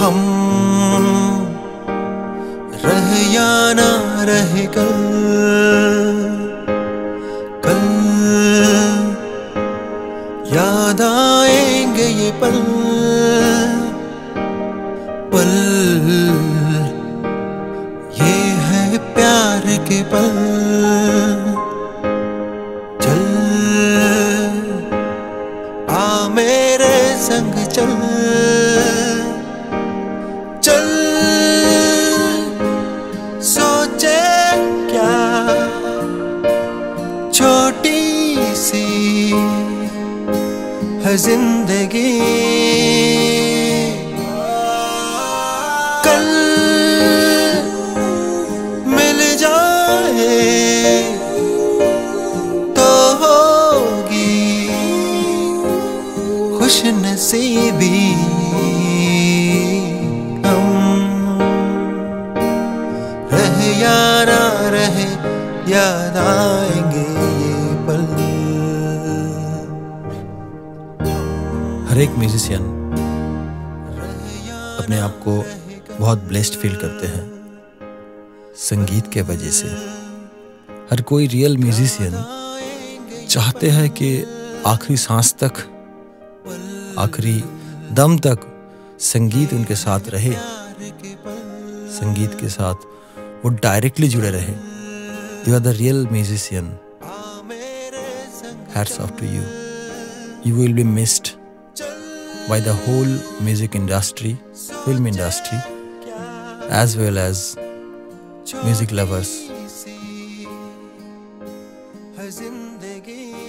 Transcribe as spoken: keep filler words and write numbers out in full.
हम रह या ना रहे कल, कल याद आएंगे ये पल, पल ये है प्यार के पल। चल आ मेरे संग चल, चल सोचे क्या छोटी सी है जिंदगी, कल मिल जाए तो होगी खुश नसीबी। या ना रहे याद आएंगे ये पल। हर एक म्यूजिशियन अपने आप को बहुत ब्लेस्ड फील करते हैं संगीत के वजह से। हर कोई रियल म्यूजिशियन चाहते हैं कि आखिरी सांस तक, आखिरी दम तक संगीत उनके साथ रहे, संगीत के साथ वो डायरेक्टली जुड़े रहे। You are the real musician, hats off to you. You will be missed by the whole music industry, film industry, as well as music lovers.